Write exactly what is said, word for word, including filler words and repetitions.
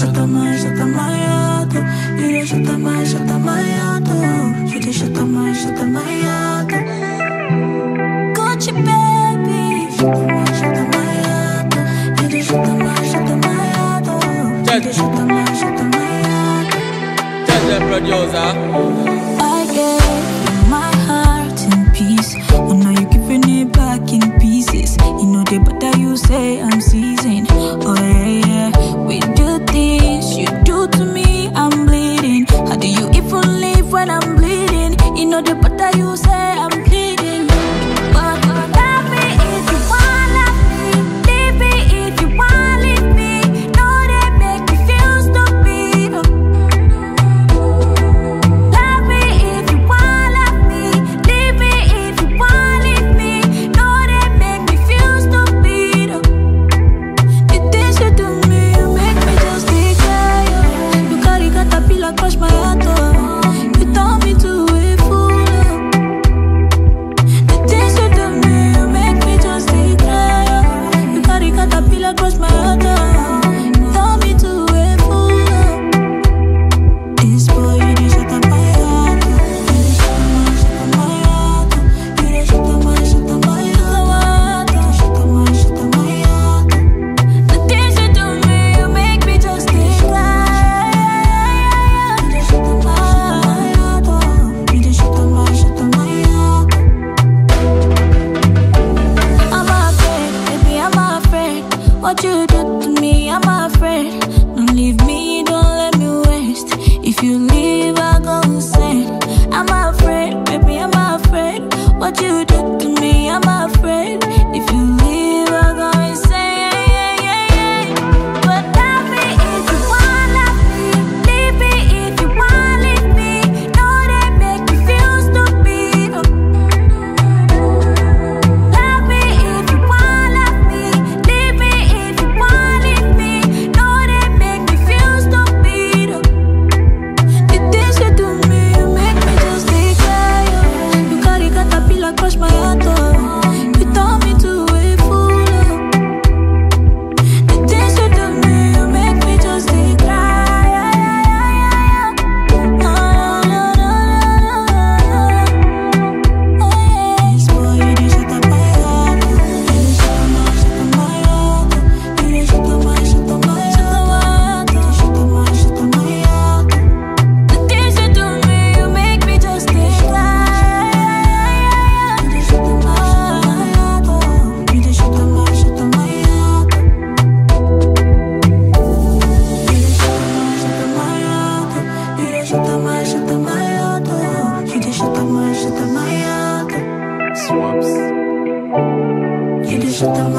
chata mais, chata maiado. You dey chata mais, chata maiado. You dey chata mais, chata maiado. Guchi baby. Chata mais, chata maiado. You dey chata mais, chata maiado. You dey chata mais, chata maiado. Tell the producer. I gave my heart in peace, and now you're giving it back in pieces. You know they better you say I'm seasoned. Oh yeah, yeah. We do things you do to me, I'm bleeding. How do you even live when I'm bleeding? You know they better you say I'm bleeding. But love me if you want, love me. Leave me if you want, leave me. No, they make me feel stupid. Love me if you want, love me. Leave me if you want, leave me. No, they make me feel stupid. The things you do me, you make me just declare. You carry caterpillar crush my heart. You turn me to a fool. The things you do me, you make me just declare. You carry caterpillar crush my heart. You turn me to a fool. This boy, you dey shut up my heart. You dey shut up my, shut up my heart. You dey shut up my, shut up my heart. You dey shut up my, shut up my heart. The things you do me, you make me just declare. You dey shut up my heart. You dey shut up my, shut up my heart. I'm afraid, baby, I'm afraid. What you do to me, I'm afraid. Don't leave me, don't let me waste. If you leave, I go insane. I'm afraid, baby, I'm afraid. What you do to me, I'm afraid. If you leave, I go insane. But love me if you want, love me. Leave me if you want, leave me. No, they make me feel stupid. Love me if you want, love me. Leave me if you want, leave me. No, they make me feel stupid. The things you do me, you make me just declare. You carry caterpillar crush my heart. You turn me to a fool. The things you do me, you make me just declare. Oh, no, no, no, no. Oh yeah, this boy, you dey shut up my heart. You dey shut up my, shut up my heart. You dey shut up my, shut up my heart. You dey shut up my, shut up my heart. The things you do me, you make me just declare. You dey shut up my heart. You dey shut up my, shut up my heart. You dey shut up my, shut up my heart. You dey shut up my, shut up my heart. You dey shut up my, shut up my heart. Swaps. You dey shut up